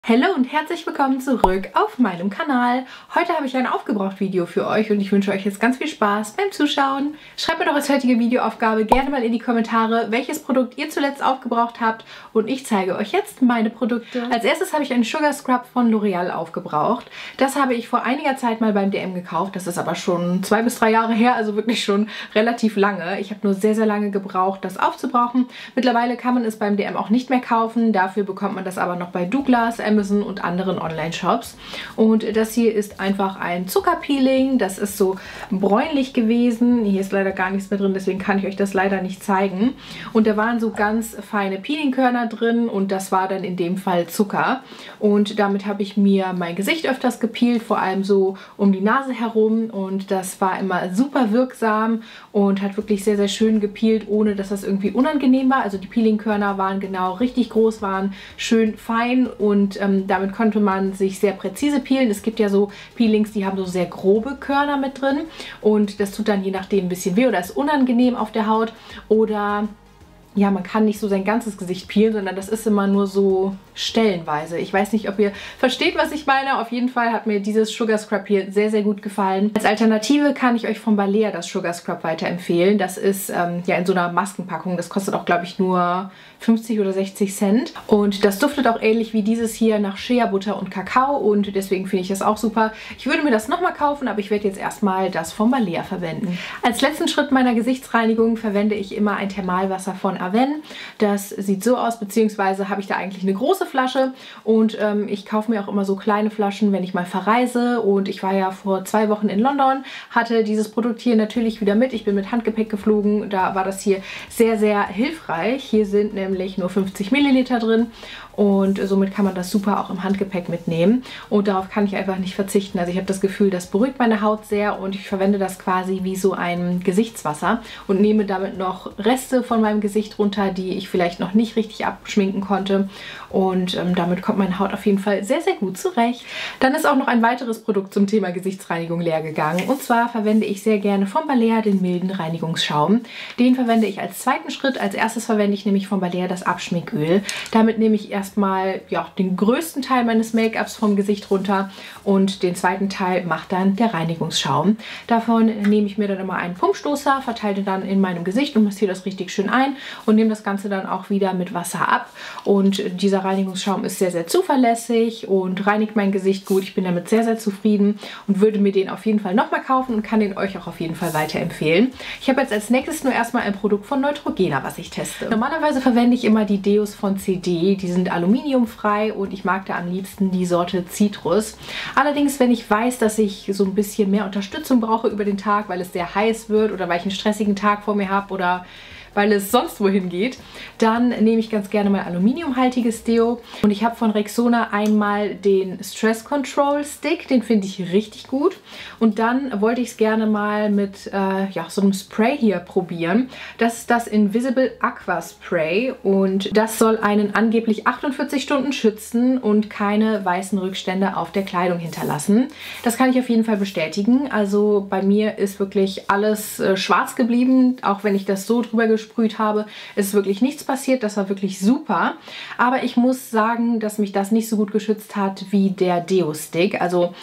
Hallo und herzlich willkommen zurück auf meinem Kanal. Heute habe ich ein Aufgebraucht-Video für euch und ich wünsche euch jetzt ganz viel Spaß beim Zuschauen. Schreibt mir doch als heutige Videoaufgabe gerne mal in die Kommentare, welches Produkt ihr zuletzt aufgebraucht habt und ich zeige euch jetzt meine Produkte. Als erstes habe ich einen Sugar Scrub von L'Oreal aufgebraucht. Das habe ich vor einiger Zeit mal beim DM gekauft. Das ist aber schon 2 bis 3 Jahre her, also wirklich schon relativ lange. Ich habe nur sehr, sehr lange gebraucht, das aufzubrauchen. Mittlerweile kann man es beim DM auch nicht mehr kaufen. Dafür bekommt man das aber noch bei Douglas, Amazon und anderen Online-Shops. Und das hier ist einfach ein Zuckerpeeling. Das ist so bräunlich gewesen. Hier ist leider gar nichts mehr drin, deswegen kann ich euch das leider nicht zeigen. Und da waren so ganz feine Peelingkörner drin und das war dann in dem Fall Zucker. Und damit habe ich mir mein Gesicht öfters gepeelt, vor allem so um die Nase herum. Und das war immer super wirksam und hat wirklich sehr, sehr schön gepeelt, ohne dass das irgendwie unangenehm war. Also die Peelingkörner waren genau richtig groß, waren schön fein und damit konnte man sich sehr präzise peelen. Es gibt ja so Peelings, die haben so sehr grobe Körner mit drin und das tut dann je nachdem ein bisschen weh oder ist unangenehm auf der Haut oder ja, man kann nicht so sein ganzes Gesicht peelen, sondern das ist immer nur so stellenweise. Ich weiß nicht, ob ihr versteht, was ich meine. Auf jeden Fall hat mir dieses Sugar Scrub hier sehr, sehr gut gefallen. Als Alternative kann ich euch von Balea das Sugar Scrub weiterempfehlen. Das ist ja in so einer Maskenpackung. Das kostet auch, glaube ich, nur 50 oder 60 Cent. Und das duftet auch ähnlich wie dieses hier nach Shea-Butter und Kakao und deswegen finde ich das auch super. Ich würde mir das nochmal kaufen, aber ich werde jetzt erstmal das von Balea verwenden. Als letzten Schritt meiner Gesichtsreinigung verwende ich immer ein Thermalwasser von Avène. Das sieht so aus, beziehungsweise habe ich da eigentlich eine große Flasche und ich kaufe mir auch immer so kleine Flaschen, wenn ich mal verreise, und ich war ja vor 2 Wochen in London, hatte dieses Produkt hier natürlich wieder mit. Ich bin mit Handgepäck geflogen, da war das hier sehr, sehr hilfreich. Hier sind nämlich nur 50 Milliliter drin und somit kann man das super auch im Handgepäck mitnehmen und darauf kann ich einfach nicht verzichten. Also ich habe das Gefühl, das beruhigt meine Haut sehr und ich verwende das quasi wie so ein Gesichtswasser und nehme damit noch Reste von meinem Gesicht runter, die ich vielleicht noch nicht richtig abschminken konnte, und damit kommt meine Haut auf jeden Fall sehr, sehr gut zurecht. Dann ist auch noch ein weiteres Produkt zum Thema Gesichtsreinigung leer gegangen und zwar verwende ich sehr gerne von Balea den milden Reinigungsschaum. Den verwende ich als zweiten Schritt. Als erstes verwende ich nämlich von Balea das Abschminköl. Damit nehme ich erstmal ja, den größten Teil meines Make-ups vom Gesicht runter und den zweiten Teil macht dann der Reinigungsschaum. Davon nehme ich mir dann immer einen Pumpstoßer, verteile den dann in meinem Gesicht und massiere das richtig schön ein und nehme das Ganze dann auch wieder mit Wasser ab. Und dieser Reinigungsschaum ist sehr, sehr zuverlässig und reinigt mein Gesicht gut. Ich bin damit sehr, sehr zufrieden und würde mir den auf jeden Fall nochmal kaufen und kann den euch auch auf jeden Fall weiterempfehlen. Ich habe jetzt als nächstes nur erstmal ein Produkt von Neutrogena, was ich teste. Normalerweise verwende ich immer die Deos von CD. Die sind aluminiumfrei und ich mag da am liebsten die Sorte Citrus. Allerdings, wenn ich weiß, dass ich so ein bisschen mehr Unterstützung brauche über den Tag, weil es sehr heiß wird oder weil ich einen stressigen Tag vor mir habe oder weil es sonst wohin geht, dann nehme ich ganz gerne mal aluminiumhaltiges Deo. Und ich habe von Rexona einmal den Stress Control Stick, den finde ich richtig gut. Und dann wollte ich es gerne mal mit ja, so einem Spray hier probieren. Das ist das Invisible Aqua Spray und das soll einen angeblich 48 Stunden schützen und keine weißen Rückstände auf der Kleidung hinterlassen. Das kann ich auf jeden Fall bestätigen. Also bei mir ist wirklich alles schwarz geblieben, auch wenn ich das so drüber gesprüht habe, ist wirklich nichts passiert. Das war wirklich super. Aber ich muss sagen, dass mich das nicht so gut geschützt hat wie der Deo-Stick. Also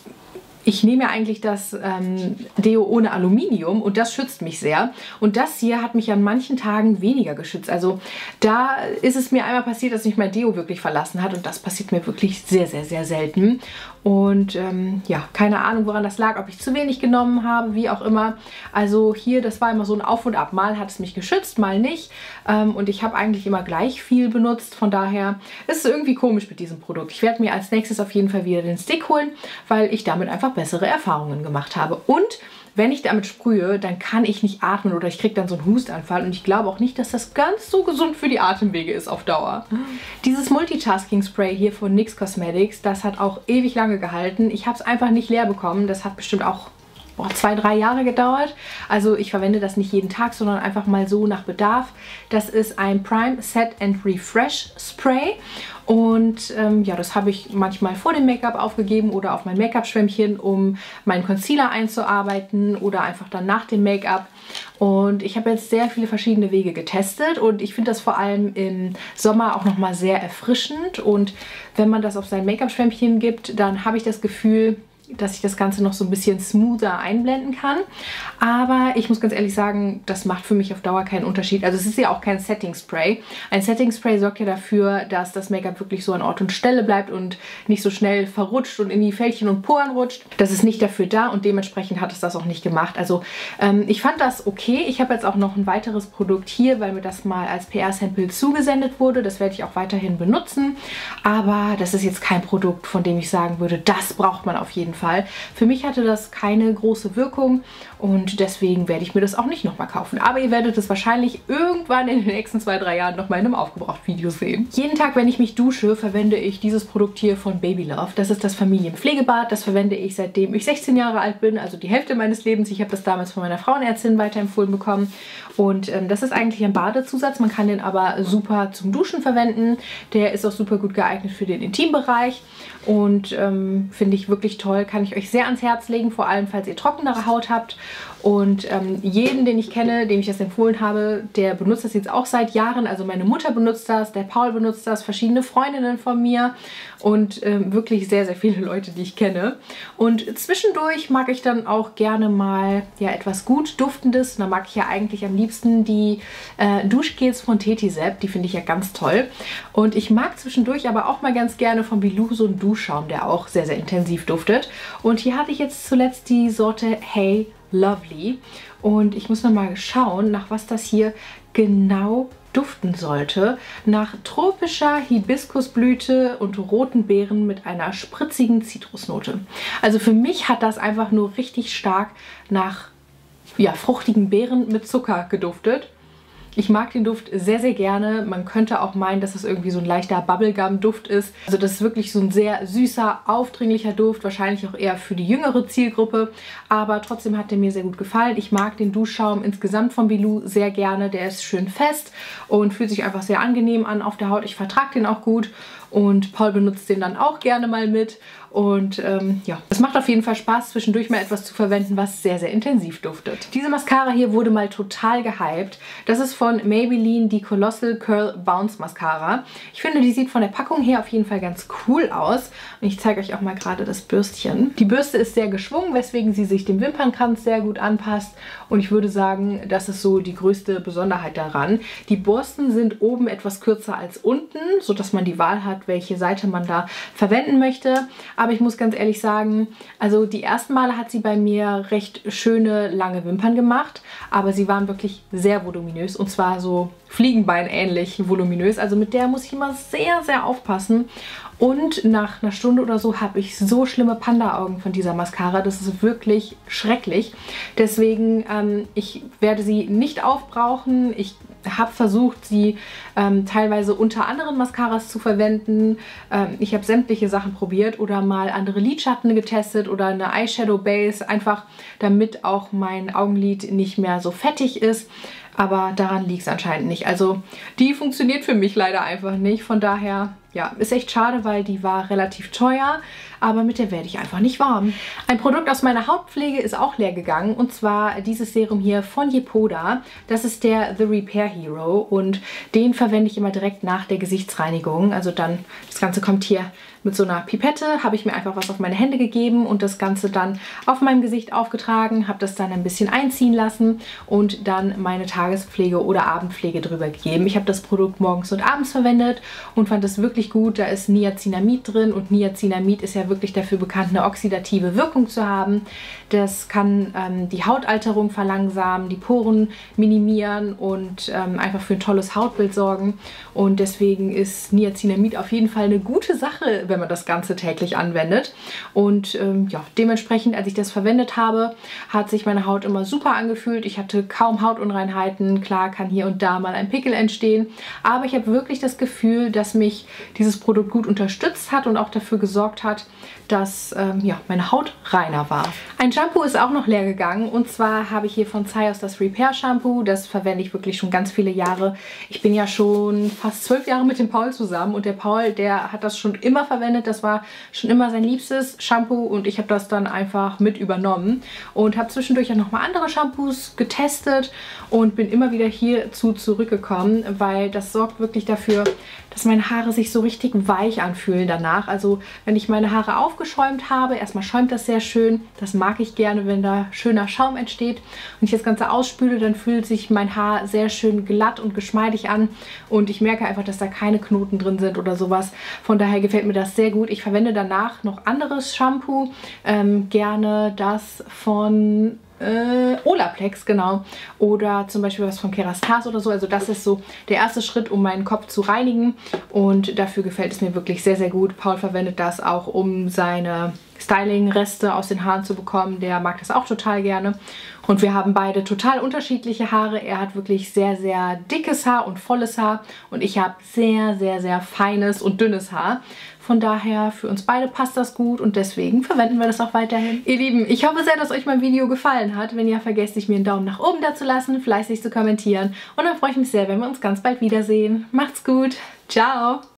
ich nehme ja eigentlich das Deo ohne Aluminium und das schützt mich sehr. Und das hier hat mich an manchen Tagen weniger geschützt. Also da ist es mir einmal passiert, dass mich mein Deo wirklich verlassen hat und das passiert mir wirklich sehr, sehr, sehr selten. Und ja, keine Ahnung, woran das lag, ob ich zu wenig genommen habe, wie auch immer. Also hier, das war immer so ein Auf und Ab. Mal hat es mich geschützt, mal nicht. Und ich habe eigentlich immer gleich viel benutzt. Von daher ist es irgendwie komisch mit diesem Produkt. Ich werde mir als nächstes auf jeden Fall wieder den Stick holen, weil ich damit einfach bessere Erfahrungen gemacht habe. Und wenn ich damit sprühe, dann kann ich nicht atmen oder ich kriege dann so einen Hustanfall und ich glaube auch nicht, dass das ganz so gesund für die Atemwege ist auf Dauer. Dieses Multitasking Spray hier von NYX Cosmetics, das hat auch ewig lange gehalten. Ich habe es einfach nicht leer bekommen. Das hat bestimmt auch 2-3 Jahre gedauert. Also ich verwende das nicht jeden Tag, sondern einfach mal so nach Bedarf. Das ist ein Prime Set and Refresh Spray. Und ja, das habe ich manchmal vor dem Make-up aufgegeben oder auf mein Make-up-Schwämmchen, um meinen Concealer einzuarbeiten oder einfach dann nach dem Make-up. Und ich habe jetzt sehr viele verschiedene Wege getestet und ich finde das vor allem im Sommer auch nochmal sehr erfrischend. Und wenn man das auf sein Make-up-Schwämmchen gibt, dann habe ich das Gefühl, dass ich das Ganze noch so ein bisschen smoother einblenden kann. Aber ich muss ganz ehrlich sagen, das macht für mich auf Dauer keinen Unterschied. Also es ist ja auch kein Setting Spray. Ein Setting Spray sorgt ja dafür, dass das Make-up wirklich so an Ort und Stelle bleibt und nicht so schnell verrutscht und in die Fältchen und Poren rutscht. Das ist nicht dafür da und dementsprechend hat es das auch nicht gemacht. Also ich fand das okay. Ich habe jetzt auch noch ein weiteres Produkt hier, weil mir das mal als PR-Sample zugesendet wurde. Das werde ich auch weiterhin benutzen. Aber das ist jetzt kein Produkt, von dem ich sagen würde, das braucht man auf jeden Fall. Für mich hatte das keine große Wirkung und deswegen werde ich mir das auch nicht nochmal kaufen. Aber ihr werdet es wahrscheinlich irgendwann in den nächsten 2-3 Jahren nochmal in einem Aufgebraucht-Video sehen. Jeden Tag, wenn ich mich dusche, verwende ich dieses Produkt hier von Baby Love. Das ist das Familienpflegebad. Das verwende ich seitdem ich 16 Jahre alt bin, also die Hälfte meines Lebens. Ich habe das damals von meiner Frauenärztin weiterempfohlen bekommen. Und das ist eigentlich ein Badezusatz. Man kann den aber super zum Duschen verwenden. Der ist auch super gut geeignet für den Intimbereich. Und finde ich wirklich toll. Kann ich euch sehr ans Herz legen, vor allem falls ihr trockenere Haut habt. Und jeden, den ich kenne, dem ich das empfohlen habe, der benutzt das jetzt auch seit Jahren. Also meine Mutter benutzt das, der Paul benutzt das, verschiedene Freundinnen von mir und wirklich sehr, sehr viele Leute, die ich kenne. Und zwischendurch mag ich dann auch gerne mal ja etwas gut Duftendes. Und da mag ich ja eigentlich am liebsten die Duschgels von Tetisep. Die finde ich ja ganz toll. Und ich mag zwischendurch aber auch mal ganz gerne von Bilou so einen Duschschaum, der auch sehr, sehr intensiv duftet. Und hier hatte ich jetzt zuletzt die Sorte Hey Lovely. Und ich muss noch mal schauen, nach was das hier genau duften sollte. Nach tropischer Hibiskusblüte und roten Beeren mit einer spritzigen Zitrusnote. Also für mich hat das einfach nur richtig stark nach ja, fruchtigen Beeren mit Zucker geduftet. Ich mag den Duft sehr, sehr gerne. Man könnte auch meinen, dass es irgendwie so ein leichter Bubblegum-Duft ist. Also das ist wirklich so ein sehr süßer, aufdringlicher Duft. Wahrscheinlich auch eher für die jüngere Zielgruppe. Aber trotzdem hat der mir sehr gut gefallen. Ich mag den Duschschaum insgesamt von Bilou sehr gerne. Der ist schön fest und fühlt sich einfach sehr angenehm an auf der Haut. Ich vertrage den auch gut. Und Paul benutzt den dann auch gerne mal mit. Und ja, es macht auf jeden Fall Spaß, zwischendurch mal etwas zu verwenden, was sehr, sehr intensiv duftet. Diese Mascara hier wurde mal total gehypt. Das ist von Maybelline die Colossal Curl Bounce Mascara. Ich finde, die sieht von der Packung her auf jeden Fall ganz cool aus. Und ich zeige euch auch mal gerade das Bürstchen. Die Bürste ist sehr geschwungen, weswegen sie sich dem Wimpernkranz sehr gut anpasst. Und ich würde sagen, das ist so die größte Besonderheit daran. Die Borsten sind oben etwas kürzer als unten, sodass man die Wahl hat, welche Seite man da verwenden möchte. Aber ich muss ganz ehrlich sagen, also die ersten Male hat sie bei mir recht schöne, lange Wimpern gemacht. Aber sie waren wirklich sehr voluminös und zwar so Fliegenbein-ähnlich voluminös. Also mit der muss ich immer sehr, sehr aufpassen. Und nach einer Stunde oder so habe ich so schlimme Panda-Augen von dieser Mascara. Das ist wirklich schrecklich. Deswegen, ich werde sie nicht aufbrauchen. Ich habe versucht, sie teilweise unter anderen Mascaras zu verwenden. Ich habe sämtliche Sachen probiert oder mal andere Lidschatten getestet oder eine Eyeshadow Base, einfach damit auch mein Augenlid nicht mehr so fettig ist. Aber daran liegt es anscheinend nicht. Also die funktioniert für mich leider einfach nicht. Von daher, ja, ist echt schade, weil die war relativ teuer. Aber mit der werde ich einfach nicht warm. Ein Produkt aus meiner Hautpflege ist auch leer gegangen. Und zwar dieses Serum hier von Yepoda. Das ist der The Repair Hero. Und den verwende ich immer direkt nach der Gesichtsreinigung. Also dann, das Ganze kommt hier mit so einer Pipette. Habe ich mir einfach was auf meine Hände gegeben und das Ganze dann auf meinem Gesicht aufgetragen. Habe das dann ein bisschen einziehen lassen und dann meine Tagespflege oder Abendpflege drüber gegeben. Ich habe das Produkt morgens und abends verwendet und fand es wirklich gut. Da ist Niacinamid drin und Niacinamid ist ja wirklich dafür bekannt, eine oxidative Wirkung zu haben. Das kann die Hautalterung verlangsamen, die Poren minimieren und einfach für ein tolles Hautbild sorgen. Und deswegen ist Niacinamid auf jeden Fall eine gute Sache, wenn man das Ganze täglich anwendet. Und ja, dementsprechend, als ich das verwendet habe, hat sich meine Haut immer super angefühlt. Ich hatte kaum Hautunreinheiten. Klar kann hier und da mal ein Pickel entstehen, aber ich habe wirklich das Gefühl, dass mich dieses Produkt gut unterstützt hat und auch dafür gesorgt hat, dass ja, meine Haut reiner war. Ein Shampoo ist auch noch leer gegangen und zwar habe ich hier von Zeios das Repair Shampoo. Das verwende ich wirklich schon ganz viele Jahre. Ich bin ja schon fast 12 Jahre mit dem Paul zusammen und der Paul, der hat das schon immer verwendet. Das war schon immer sein liebstes Shampoo und ich habe das dann einfach mit übernommen und habe zwischendurch auch nochmal andere Shampoos getestet und bin immer wieder hierzu zurückgekommen, weil das sorgt wirklich dafür, dass meine Haare sich so richtig weich anfühlen danach. Also wenn ich meine Haare aufgeschäumt habe, erstmal schäumt das sehr schön. Das mag ich gerne, wenn da schöner Schaum entsteht. Wenn ich das Ganze ausspüle, dann fühlt sich mein Haar sehr schön glatt und geschmeidig an. Und ich merke einfach, dass da keine Knoten drin sind oder sowas. Von daher gefällt mir das sehr gut. Ich verwende danach noch anderes Shampoo. Gerne das von Olaplex, genau. Oder zum Beispiel was von Kerastase oder so. Also das ist so der erste Schritt, um meinen Kopf zu reinigen. Und dafür gefällt es mir wirklich sehr, sehr gut. Paul verwendet das auch, um seine Styling-Reste aus den Haaren zu bekommen. Der mag das auch total gerne. Und wir haben beide total unterschiedliche Haare. Er hat wirklich sehr, sehr dickes Haar und volles Haar. Und ich habe sehr, sehr, sehr feines und dünnes Haar. Von daher, für uns beide passt das gut und deswegen verwenden wir das auch weiterhin. Ihr Lieben, ich hoffe sehr, dass euch mein Video gefallen hat. Wenn ja, vergesst nicht, mir einen Daumen nach oben da zu lassen, fleißig zu kommentieren. Und dann freue ich mich sehr, wenn wir uns ganz bald wiedersehen. Macht's gut. Ciao.